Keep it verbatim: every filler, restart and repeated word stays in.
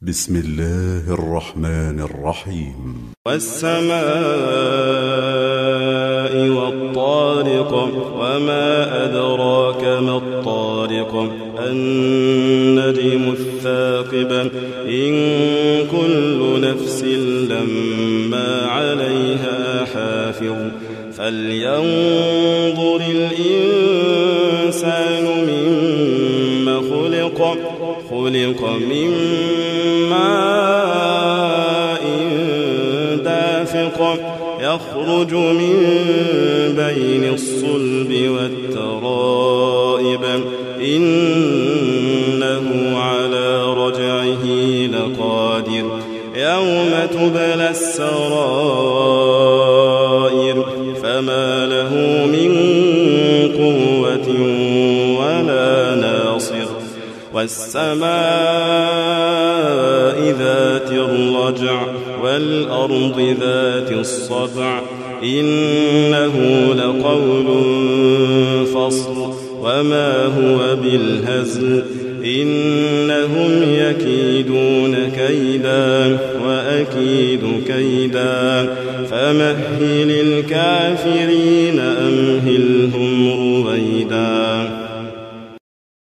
بسم الله الرحمن الرحيم. والسماء والطارق وما أدراك ما الطارق النجم الثاقب إن كل نفس لما عليها حافظ فلينظر الإنسان مما خلق خلق من ماء دافق يخرج من بين الصلب والترائب إنه على رجعه لقادر يوم تبلى السرائر فما له من قوة ولا ناصر والسماء ذات الرجع والأرض ذات الصدع إنه لقول فصل وما هو بالهزل إنهم يكيدون كيدا وأكيد كيدا فمهل الكافرين أمهلهم رويدا.